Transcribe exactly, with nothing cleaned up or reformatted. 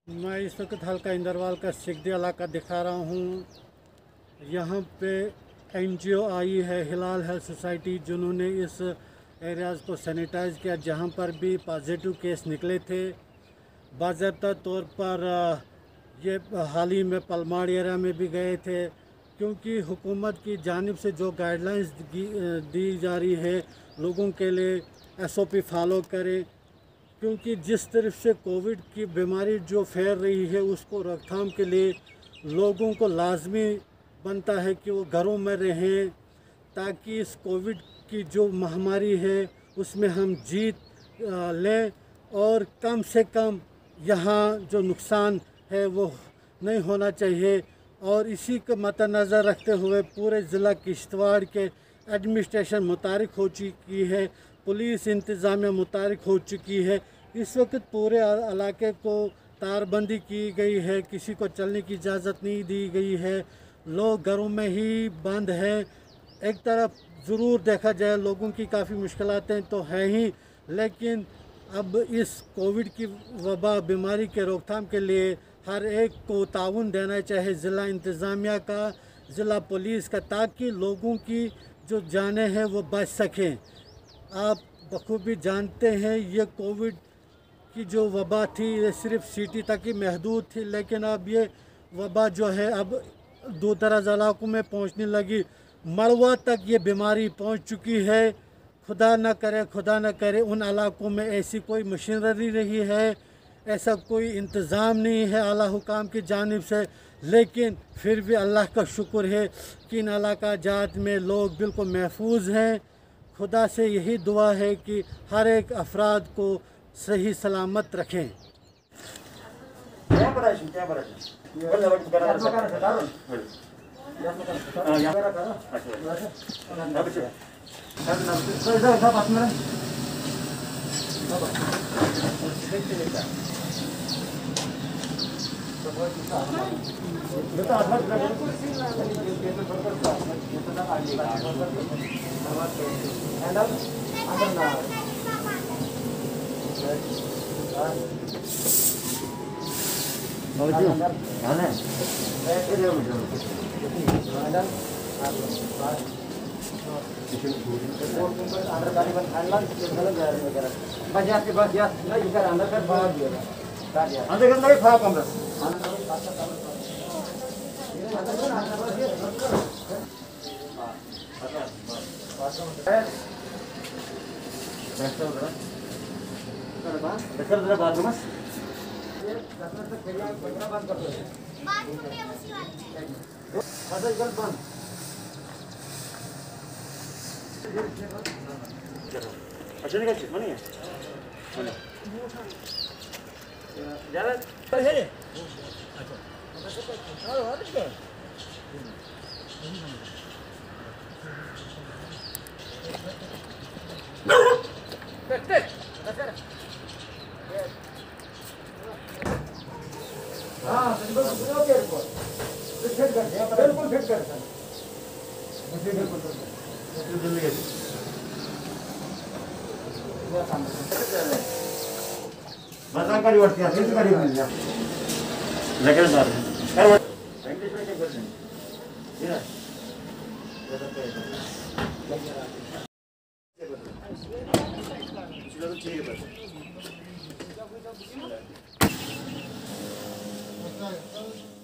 मैं इस वक्त हल्का इंदरवाल का सिकदी इलाका दिखा रहा हूँ। यहाँ पे एनजीओ आई है हिलाल हेल्थ सोसाइटी, जिन्होंने इस एरियाज़ को सैनिटाइज़ किया जहाँ पर भी पॉजिटिव केस निकले थे। बाज़ाब्ता तौर पर ये हाल ही में पलमाड़ एरिया में भी गए थे, क्योंकि हुकूमत की जानिब से जो गाइडलाइंस दी जा रही है लोगों के लिए एस ओ पी फॉलो करें, क्योंकि जिस तरफ से कोविड की बीमारी जो फैल रही है उसको रोकथाम के लिए लोगों को लाजमी बनता है कि वो घरों में रहें, ताकि इस कोविड की जो महामारी है उसमें हम जीत लें और कम से कम यहाँ जो नुकसान है वो नहीं होना चाहिए। और इसी को मद्देनज़र रखते हुए पूरे ज़िला किश्तवाड़ के एडमिनिस्ट्रेशन मुतारिक हो चुकी है, पुलिस इंतज़ामिया मुतारिक हो चुकी है। इस वक्त पूरे इलाके को तारबंदी की गई है, किसी को चलने की इजाज़त नहीं दी गई है, लोग घरों में ही बंद हैं। एक तरफ ज़रूर देखा जाए लोगों की काफ़ी मुश्किलातें तो हैं ही, लेकिन अब इस कोविड की वबा बीमारी के रोकथाम के लिए हर एक को ताउन देना चाहिए, ज़िला इंतज़ामिया का, ज़िला पुलिस का, ताकि लोगों की जो जानें हैं वो बच सकें। आप बखूबी जानते हैं ये कोविड की जो वबा थी ये सिर्फ सिटी तक ही महदूद थी, लेकिन अब ये वबा जो है अब दूर दराज इलाकों में पहुंचने लगी, मड़वा तक ये बीमारी पहुंच चुकी है। खुदा न करे खुदा न करे उन इलाकों में ऐसी कोई मशीनरी नहीं है, ऐसा कोई इंतज़ाम नहीं है आला हुकाम की जानिब से, लेकिन फिर भी अल्लाह का शुक्र है कि इन इलाका जात में लोग बिल्कुल महफूज हैं। खुदा से यही दुआ है कि हर एक अफराद को सही सलामत रखें। अच्छा निकल मनी है ज़्यादा है हाँ बिल्कुल फिट कर मजाकारी वाटते असेल गाडी म्हणजे लगेच मार काय वाट वेंटिलेशन के क्वेश्चन या चलो ठीक है बस